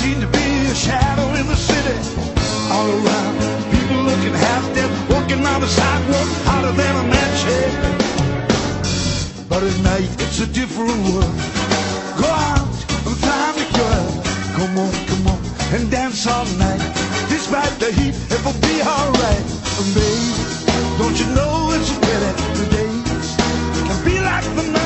seem to be a shadow in the city. All around, people looking half dead, walking on the sidewalk, hotter than a match head. But at night, it's a different world. Go out and find a girl. Come on, and dance all night. Despite the heat, it will be alright. And babe, don't you know it's a pity the days can be like the night.